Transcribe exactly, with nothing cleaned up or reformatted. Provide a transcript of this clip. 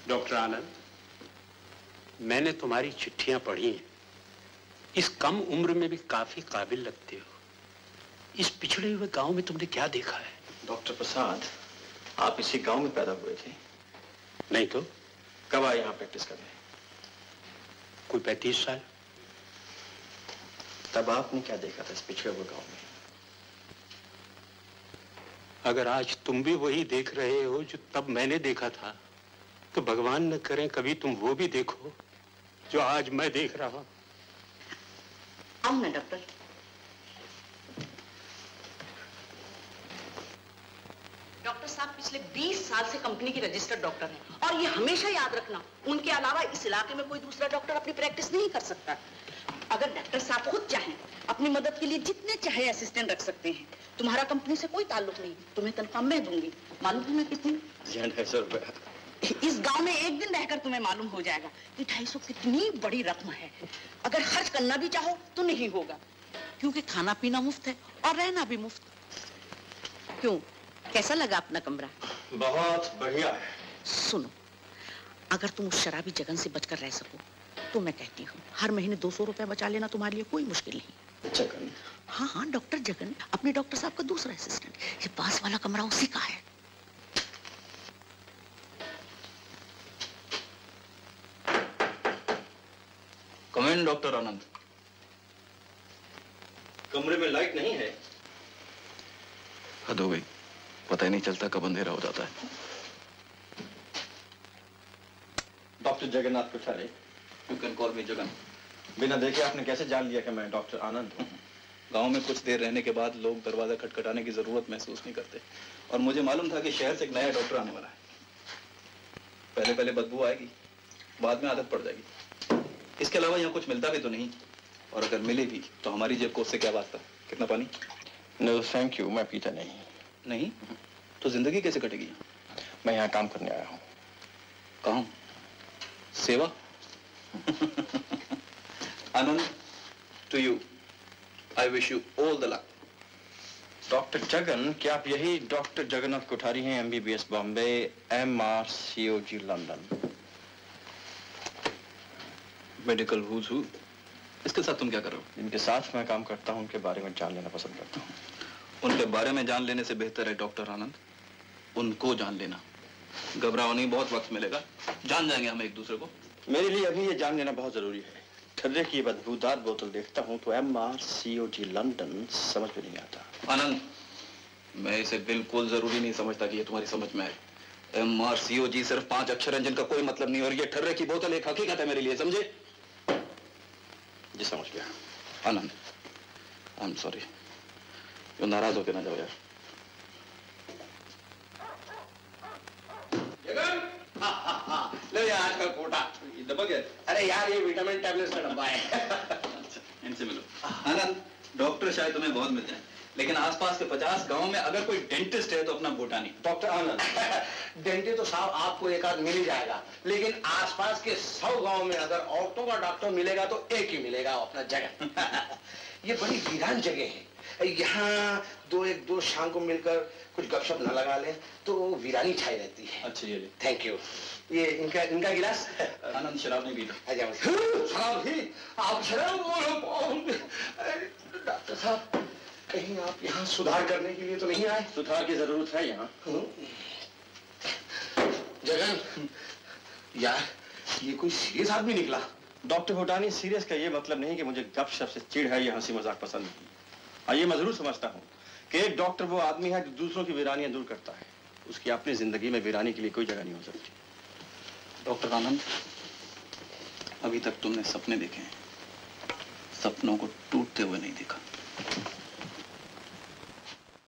Doctor आनंद, मैंने तुम्हारी चिट्ठियां पढ़ी हैं। इस कम उम्र में भी काफी काबिल लगते हो। इस पिछड़े हुए गांव में तुमने क्या देखा है? डॉक्टर प्रसाद, आप इसी गांव में पैदा हुए थे? नहीं तो। कब आए यहाँ प्रैक्टिस करने? कोई पैंतीस साल। तब आपने क्या देखा था इस पिछड़े हुए गांव में? अगर आज तुम भी वही देख रहे हो जो तब मैंने देखा था, तो भगवान न करे कभी तुम वो भी देखो जो आज मैं देख रहा हूं। आओ ना डॉक्टर। डॉक्टर साहब पिछले बीस साल से कंपनी के रजिस्टर्ड डॉक्टर हैं और ये हमेशा याद रखना, उनके अलावा इस इलाके में कोई दूसरा डॉक्टर अपनी प्रैक्टिस नहीं कर सकता। अगर डॉक्टर साहब खुद चाहें अपनी मदद के लिए जितने चाहे असिस्टेंट रख सकते हैं। तुम्हारा कंपनी से कोई ताल्लुक नहीं, तुम्हें तनख्वाह मैं दूंगी। मालूम है मैं कितनी? ढाई सौ रुपया। इस गांव में एक दिन रहकर तुम्हें मालूम हो जाएगा कि ढाई सौ कितनी बड़ी रकम है। अगर खर्च करना भी चाहो तो नहीं होगा, क्योंकि खाना पीना मुफ्त है और रहना भी मुफ्त। क्यों, कैसा लगा अपना कमरा? बहुत बढ़िया है। सुनो, अगर तुम उस शराबी जगन से बचकर रह सको तो मैं कहती हूँ हर महीने दो सौ रुपया बचा लेना तुम्हारे लिए कोई मुश्किल नहीं। जगन? हाँ हाँ, डॉक्टर जगन, अपने डॉक्टर साहब का दूसरा असिस्टेंट। ये पास वाला कमरा उसी का है। Come in doctor Anand. कमरे में लाइट नहीं है। हद हो गई, पता ही नहीं चलता कब अंधेरा हो जाता है। Doctor Jagannath Kothari. You can call me Jagan. बिना देखे आपने कैसे जान लिया कि मैं डॉक्टर आनंद हूँ? गांव में कुछ देर रहने के बाद लोग दरवाजा खटखटाने की जरूरत महसूस नहीं करते, और मुझे मालूम था कि शहर से एक नया डॉक्टर आने वाला है। पहले पहले बदबू आएगी, बाद में आदत पड़ जाएगी। इसके अलावा यहाँ कुछ मिलता भी तो नहीं, और अगर मिले भी तो हमारी जेब को उससे क्या वास्ता? कितना पानी? नो थैंक यू, मैं पीता नहीं। नहीं तो जिंदगी कैसे कटेगी? मैं यहाँ काम करने आया हूँ। काम? सेवा? Anand, to you I wish you all the luck. Doctor Jagan, क्या आप यही डॉक्टर जगन्नाथ कोठारी हैं, MBBS Bombay, M R C O G London? Medical who's who? इसके साथ तुम क्या कर रहे हो? जिनके साथ मैं काम करता हूँ उनके बारे में जान लेना पसंद करता हूँ। उनके बारे में जान लेने से बेहतर है डॉक्टर आनंद उनको जान लेना। घबराओ नहीं, बहुत वक्त मिलेगा, जान जाएंगे हम एक दूसरे को। मेरे लिए अभी ये जान लेना बहुत जरूरी है। ठर्रे की बदबूदार बोतल देखता हूँ तो M R C O G London समझ में नहीं आता। आनंद, मैं इसे बिल्कुल जरूरी नहीं समझता कि ये तुम्हारी समझ में आए। एम आर सी ओ जी सिर्फ पांच अक्षर हैं जिनका कोई मतलब नहीं, और ये ठर्रे की बोतल एक हकीकत है मेरे लिए, समझे? जी समझ गया। आनंद, आई एम सॉरी, तो नाराज होके ना जाओ यार। जगन, हाँ हाँ हाँ, लो ये आजकल कोटा दबा गया। अरे यार ये विटामिन टैबलेट्स का डब्बा है। इनसे मिलो। आनंद, डॉक्टर शायद तुम्हें बहुत मिल जाए, लेकिन आसपास के पचास गांव में अगर कोई डेंटिस्ट है तो अपना भूटानी। डॉक्टर आनंद, डेंटिस्ट तो साहब आपको एक आध मिल ही जाएगा, लेकिन आसपास के सौ गांव में अगर औरतों का डॉक्टर मिलेगा तो एक ही मिलेगा, अपना जगन। ये बड़ी वीरान जगह है, यहाँ दो एक दो शाम को मिलकर कुछ गपशप न लगा ले तो वीरानी छाई रहती है। अच्छा ये ले। Thank you. ये इनका इनका गिलास। आनंद शराब नहीं पीता। शराब ही? आप शराब बोलो। डॉक्टर साहब, कहीं आप यहाँ सुधार करने के लिए तो नहीं आए? सुधार की जरूरत है यहाँ। जगन, यार ये कोई सीरियस आदमी निकला। डॉक्टर भूटानी, सीरियस का ये मतलब नहीं कि मुझे गपशप से चिढ़ है या हंसी मजाक पसंद नहीं। हाँ, ये मैं जरूर समझता हूँ कि एक डॉक्टर वो आदमी है जो दूसरों की वीरानियां दूर करता है। उसकी अपनी जिंदगी में वीरानी के लिए कोई जगह नहीं हो सकती। डॉक्टर आनंद, अभी तक तुमने सपने देखे हैं, सपनों को टूटते हुए नहीं देखा।